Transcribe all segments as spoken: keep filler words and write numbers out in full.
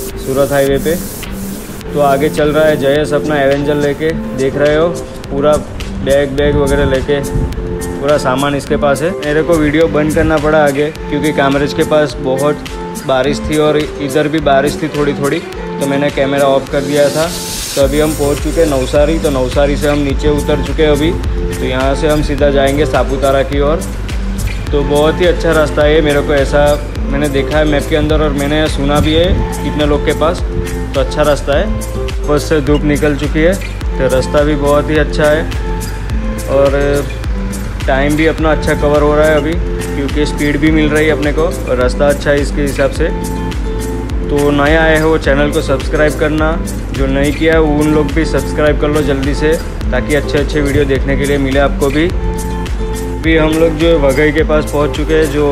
सूरत highway पे। तो आगे चल रहा है जयेश अपना एवेंजर लेके, देख रहे हो पूरा बैग बैग वगैरह लेके, पूरा सामान इसके पास है। मेरे को वीडियो बंद करना पड़ा आगे क्योंकि कैमरेज के पास बहुत बारिश थी और इधर भी बारिश थी थोड़ी थोड़ी, तो मैंने कैमरा ऑफ कर दिया था। तो अभी हम पहुंच चुके हैं नवसारी। तो नवसारी से हम नीचे उतर चुके हैं अभी। तो यहाँ से हम सीधा जाएंगे सापुतारा की ओर। तो बहुत ही अच्छा रास्ता है मेरे को, ऐसा मैंने देखा है मैप के अंदर और मैंने सुना भी है कितने लोग के पास। तो अच्छा रास्ता है। बस से धूप निकल चुकी है तो रास्ता भी बहुत ही अच्छा है और टाइम भी अपना अच्छा कवर हो रहा है अभी क्योंकि स्पीड भी मिल रही है अपने को और रास्ता अच्छा है इसके हिसाब से। तो नए आए हो चैनल को सब्सक्राइब करना, जो नहीं किया है उन लोग भी सब्सक्राइब कर लो जल्दी से, ताकि अच्छे अच्छे वीडियो देखने के लिए मिले आपको भी। भी हम लोग जो वघई के पास पहुंच चुके हैं, जो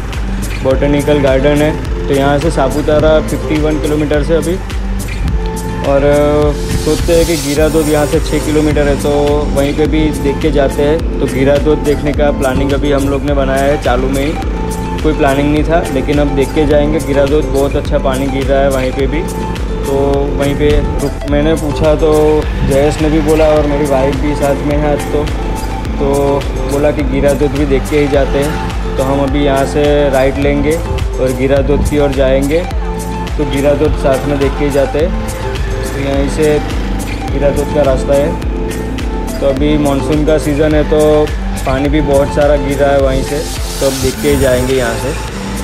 बॉटनिकल गार्डन है। तो यहाँ से सापुतारा इक्यावन किलोमीटर से अभी, और सोचते हैं कि गिरादोद यहाँ से छः किलोमीटर है, तो वहीं पे भी देख के जाते हैं। तो गिरादोद देखने का प्लानिंग अभी हम लोग ने बनाया है, चालू में ही, कोई प्लानिंग नहीं था, लेकिन अब देख के जाएंगे। गिरादोद बहुत अच्छा पानी गिर रहा है वहीं पे भी, तो वहीं पे रुक। मैंने पूछा तो जयेश ने भी बोला और मेरी वाइफ भी साथ में है आज, तो तो बोला कि गिरादोद भी देख के ही जाते हैं। तो हम अभी यहाँ से राइट लेंगे और गिरादोद की ओर जाएंगे। तो गिरादोद साथ में देख के ही जाते हैं। तो यहीं से गिरादोद का रास्ता है। तो अभी मानसून का सीज़न है तो पानी भी बहुत सारा गिर रहा है वहीं से, तो अब देख के ही जाएंगे यहाँ से।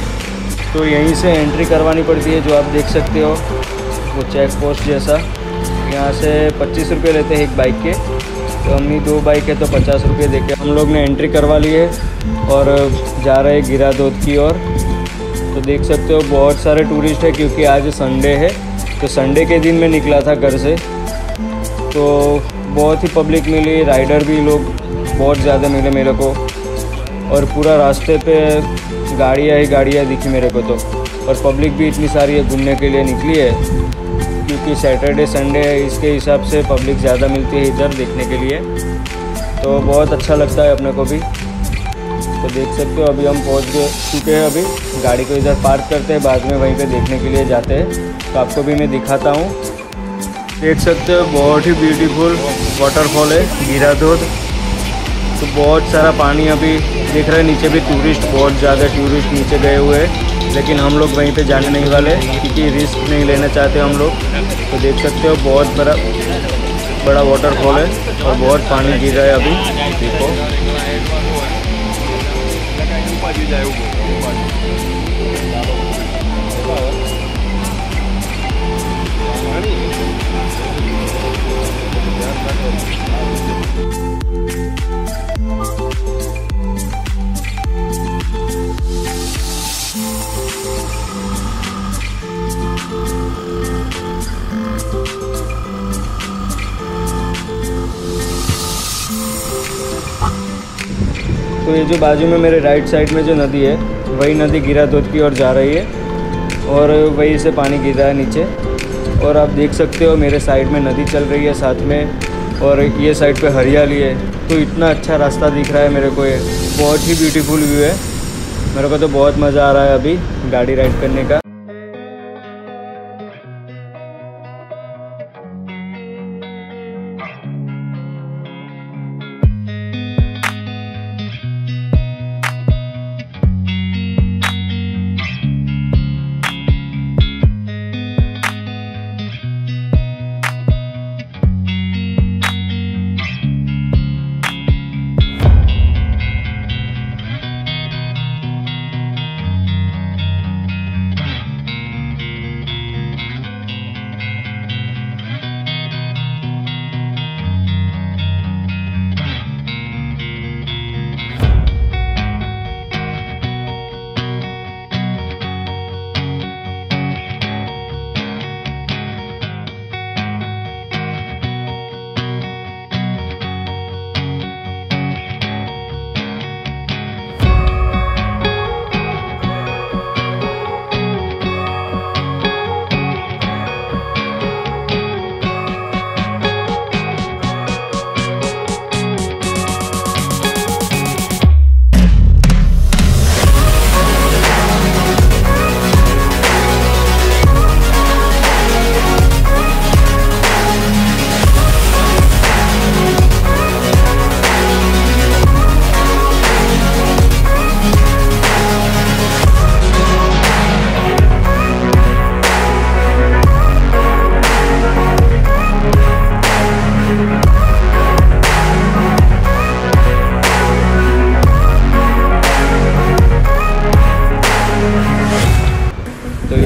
तो यहीं से एंट्री करवानी पड़ती है, जो आप देख सकते हो वो चेक पोस्ट जैसा। यहाँ से पच्चीस रुपये लेते हैं एक बाइक के, तो हमने दो बाइक है तो पचास रुपये दे के हम लोग ने एंट्री करवा ली है और जा रहे हैं गिरादोद की ओर। तो देख सकते हो बहुत सारे टूरिस्ट है क्योंकि आज संडे है। तो संडे के दिन मैं निकला था घर से, तो बहुत ही पब्लिक मिली, राइडर भी लोग बहुत ज़्यादा मिले मेरे को, और पूरा रास्ते पे गाड़ियाँ ही गाड़ियाँ दिखी मेरे को। तो और पब्लिक भी इतनी सारी है, घूमने के लिए निकली है क्योंकि सैटरडे संडे है, इसके हिसाब से पब्लिक ज़्यादा मिलती है इधर देखने के लिए। तो बहुत अच्छा लगता है अपने को भी। तो देख सकते हो अभी हम पहुंच चुके हैं। अभी गाड़ी को इधर पार्क करते हैं, बाद में वहीं पे देखने के लिए जाते हैं। तो आपको भी मैं दिखाता हूँ। देख सकते हो बहुत ही ब्यूटीफुल वाटरफॉल है गिरादोद। तो बहुत सारा पानी अभी देख रहे हैं, नीचे भी टूरिस्ट बहुत ज़्यादा टूरिस्ट नीचे गए हुए हैं, लेकिन हम लोग वहीं पे जाने नहीं वाले क्योंकि रिस्क नहीं लेना चाहते हम लोग। तो देख सकते हो बहुत बड़ा बड़ा वाटरफॉल है और बहुत पानी गिर रहा है अभी, देखो। तो ये जो बाजू में मेरे राइट साइड में जो नदी है, वही नदी गिरादोद की ओर जा रही है और वहीं से पानी गिर रहा है नीचे। और आप देख सकते हो मेरे साइड में नदी चल रही है साथ में, और ये साइड पे हरियाली है। तो इतना अच्छा रास्ता दिख रहा है मेरे को, ये बहुत ही ब्यूटीफुल व्यू है। मेरे को तो बहुत मज़ा आ रहा है अभी गाड़ी राइड करने का।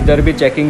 इधर भी चेकिंग।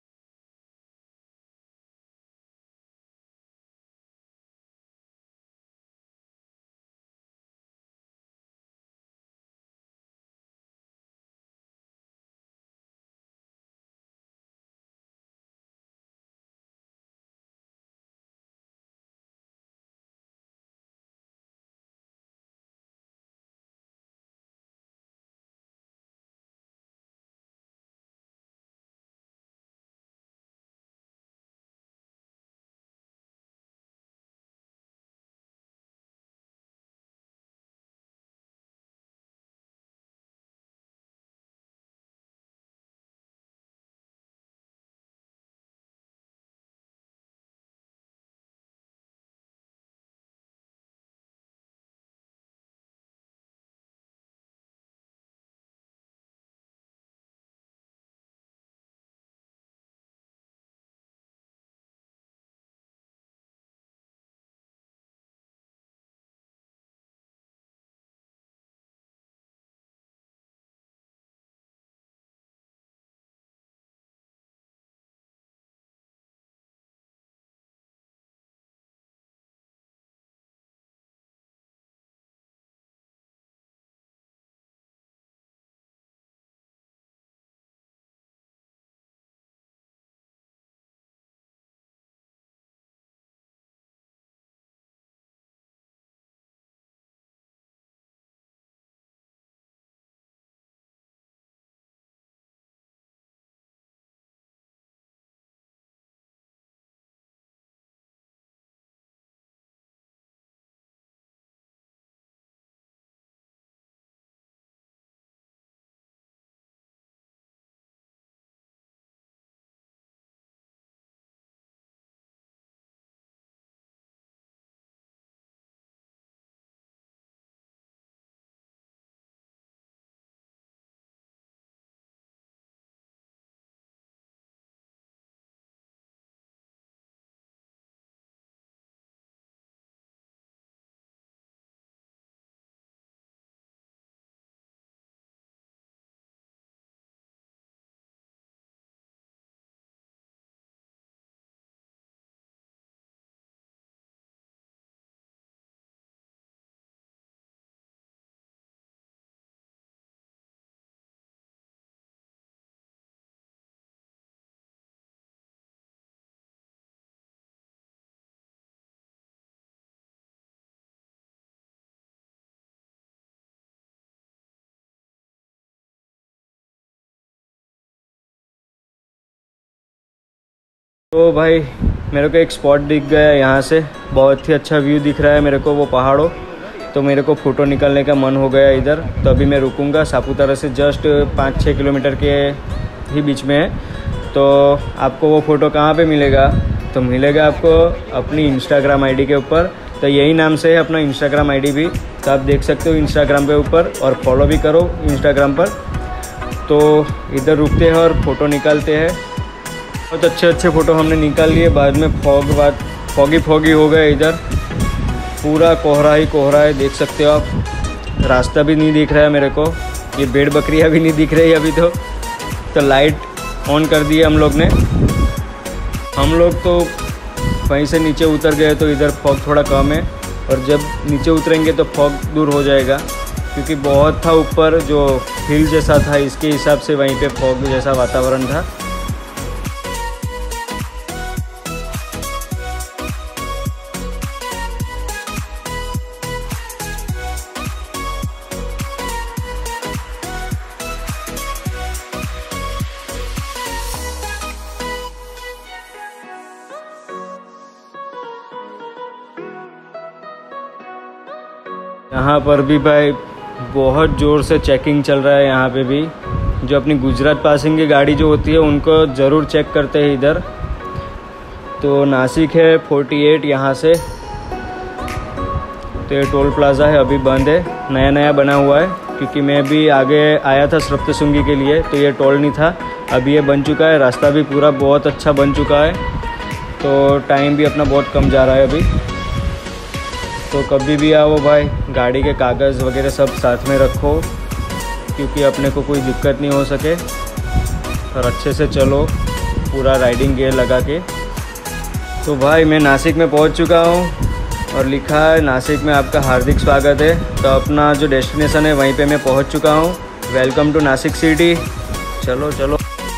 तो भाई मेरे को एक स्पॉट दिख गया यहाँ से, बहुत ही अच्छा व्यू दिख रहा है मेरे को वो पहाड़ों। तो मेरे को फ़ोटो निकालने का मन हो गया इधर, तो अभी मैं रुकूंगा। सापुतारा से जस्ट पाँच छः किलोमीटर के ही बीच में है। तो आपको वो फ़ोटो कहाँ पे मिलेगा? तो मिलेगा आपको अपनी इंस्टाग्राम आईडी के ऊपर। तो यही नाम से है अपना इंस्टाग्राम आईडी भी, तो आप देख सकते हो इंस्टाग्राम के ऊपर, और फॉलो भी करो इंस्टाग्राम पर। तो इधर रुकते हैं और फ़ोटो निकालते हैं। बहुत अच्छे अच्छे फ़ोटो हमने निकाल लिए। बाद में फॉग बाद फॉगी फॉगी हो गया, इधर पूरा कोहरा ही कोहरा है, देख सकते हो आप। रास्ता भी नहीं दिख रहा है मेरे को, ये भेड़ बकरियाँ भी नहीं दिख रही अभी तो। तो लाइट ऑन कर दी है हम लोग ने। हम लोग तो वहीं से नीचे उतर गए तो इधर फॉग थोड़ा कम है, और जब नीचे उतरेंगे तो फॉग दूर हो जाएगा, क्योंकि बहुत था ऊपर जो हिल जैसा था, इसके हिसाब से वहीं पे फॉग जैसा वातावरण था। यहाँ पर भी भाई बहुत ज़ोर से चेकिंग चल रहा है। यहाँ पे भी जो अपनी गुजरात पासिंग की गाड़ी जो होती है उनको ज़रूर चेक करते हैं इधर। तो नासिक है अड़तालीस यहाँ से। तो ये टोल प्लाज़ा है, अभी बंद है, नया नया बना हुआ है, क्योंकि मैं भी आगे आया था सप्तशृंगी के लिए तो ये टोल नहीं था। अभी ये बन चुका है, रास्ता भी पूरा बहुत अच्छा बन चुका है। तो टाइम भी अपना बहुत कम जा रहा है अभी। तो कभी भी आओ भाई, गाड़ी के कागज़ वगैरह सब साथ में रखो, क्योंकि अपने को कोई दिक्कत नहीं हो सके। और अच्छे से चलो पूरा राइडिंग गियर लगा के। तो भाई मैं नासिक में पहुंच चुका हूं और लिखा है नासिक में आपका हार्दिक स्वागत है। तो अपना जो डेस्टिनेशन है वहीं पे मैं पहुंच चुका हूं। Welcome to Nashik city. चलो चलो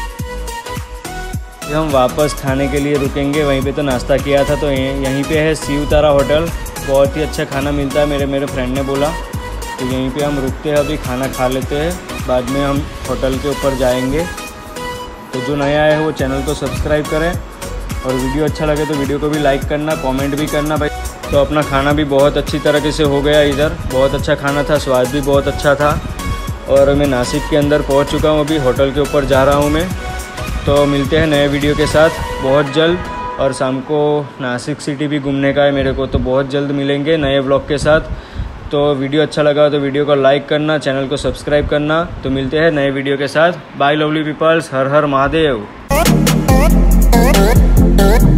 हम वापस खाने के लिए रुकेंगे। वहीं पे तो नाश्ता किया था, तो यहीं पे है शिव तारा होटल। बहुत ही अच्छा खाना मिलता है, मेरे मेरे फ्रेंड ने बोला। तो यहीं पे हम रुकते हैं, अभी खाना खा लेते हैं, बाद में हम होटल के ऊपर जाएंगे। तो जो नया है वो चैनल को सब्सक्राइब करें और वीडियो अच्छा लगे तो वीडियो को भी लाइक करना, कमेंट भी करना भाई। तो अपना खाना भी बहुत अच्छी तरीके से हो गया इधर, बहुत अच्छा खाना था, स्वाद भी बहुत अच्छा था। और मैं नासिक के अंदर पहुंच चुका हूं, अभी होटल के ऊपर जा रहा हूं मैं। तो मिलते हैं नए वीडियो के साथ बहुत जल्द। और शाम को नासिक सिटी भी घूमने का है मेरे को, तो बहुत जल्द मिलेंगे नए व्लॉग के साथ। तो वीडियो अच्छा लगा तो वीडियो को लाइक करना, चैनल को सब्सक्राइब करना। तो मिलते हैं नए वीडियो के साथ। बाय लवली पीपल्स, हर हर महादेव।